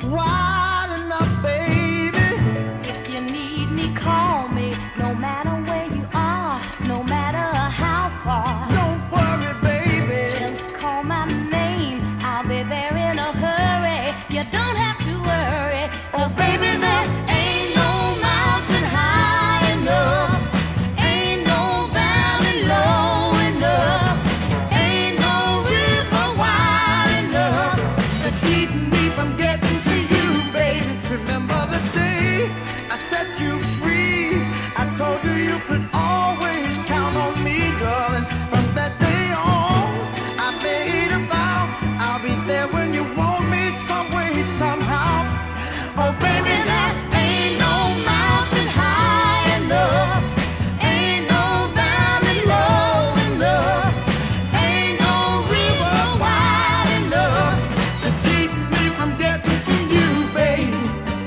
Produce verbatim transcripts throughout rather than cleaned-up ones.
wide enough, baby. If you need me, call me. No matter where you are, no matter how far. Don't worry, baby. Just call my name. I'll be there in a hurry. You don't have to worry. 'Cause baby, there ain't no mountain high enough. Ain't no valley low enough. Ain't no river wide enough to keep me from getting to you, baby. Remember the day I set you free? I told you you could always count on me, darling. From that day on, I made a vow I'll be there when you want me, some way, somehow. Oh, baby, there ain't no mountain high enough. Ain't no valley low enough. Ain't no river wide enough to keep me from getting to you, baby.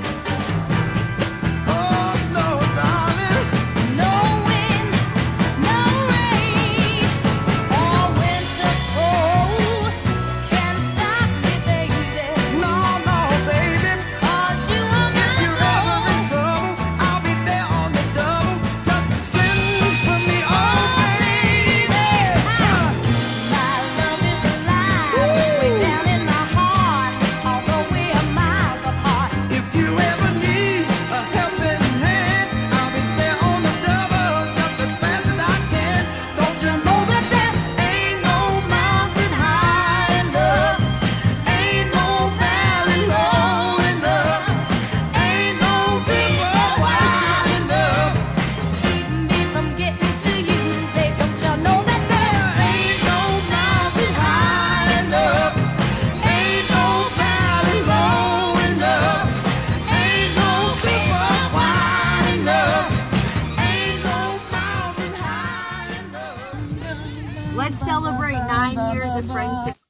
Oh, no, darling. No wind, no rain, or winter's cold can stop me, baby. No, no, baby. 'Cause you are my If you're ever in love. trouble, I'll be there on the double. Just send for me, oh, baby. My love is alive, way down in my heart, although we are miles apart. If you ever need a helping hand, I'll be there on the double, just as fast as I can. Don't you know that there ain't no mountain high enough? Ain't no valley low enough. Ain't no river wide enough. Keep me from getting to you, babe. Don't you know that there Ain't no mountain high enough. Ain't no valley low enough. Ain't no river wide enough. Ain't no mountain high enough. Let's celebrate nine years of friendship.